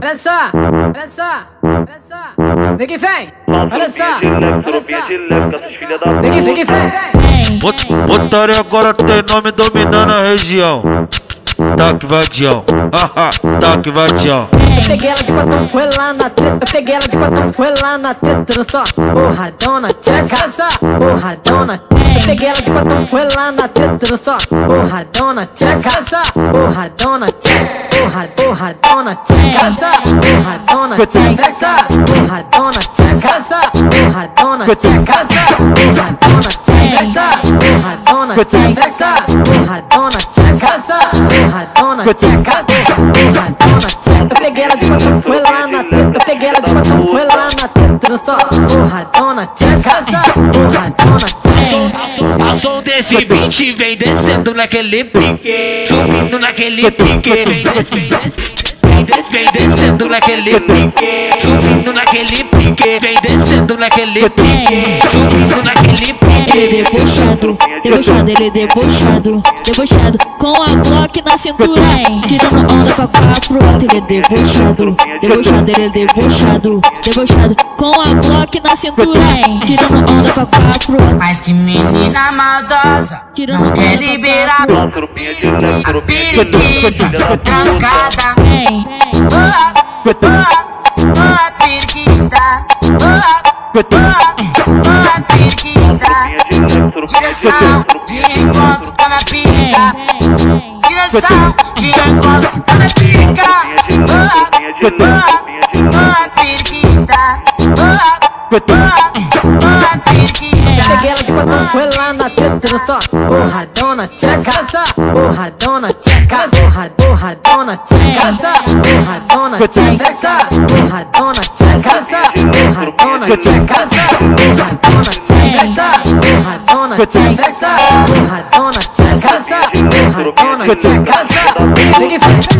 olha só, olha só, olha só. Vem que vem, olha só, olha só. Vem que vem. Otário agora tem nome dominando a região. Taque vadião, haha, taque vadião. Eu peguei ela de quatro, foi lá na treta. Eu peguei ela de quatro, foi lá na treta. Só porradona, tcheca, só porradona. Eu peguei ela de quatro, foi lá na treta. Só porradona, tcheca, só porradona, tcheca, porradona, tcheca, só porradona, tcheca, só porradona, tcheca, só porradona, tcheca, só porradona, tcheca, só porradona, tcheca, só porradona, tcheca, só porradona, tcheca, porradona, tcheca. Eu peguei ela de quatro, foi lá na treta. Eu peguei ela de quatro, foi lá na treta. Só porradona, tcheca, só porradona, tcheca. A som desse beat vem descendo naquele pique, subindo naquele pique, vem descendo naquele pique, subindo naquele pique, vem descendo naquele pique, subindo naquele pique. Ele debochado, debochado, ele debochado, debochado, com a Glock na cintura, hein? Tirando onda com a 4, ele debochado, debochado, ele debochado, debochado, com a Glock na cintura, hein? Tirando onda com a 4. Mas que menina maldosa, não quer liberar a periquita trancada. A periquita, a periquita. Direção de encontro com a minha pica. Direção de encontro com a minha pica. A periquita, a periquita. Eu peguei ela de quatro, foi lá na treta. Só porradona, tcheca, só porradona, tcheca, porradona, tcheca, só porradona, tcheca, só porradona, tcheca, só porradona, tcheca, só porradona, tcheca, só porradona, tcheca, só porradona, tcheca, só porradona, tcheca, só. Vem que vem.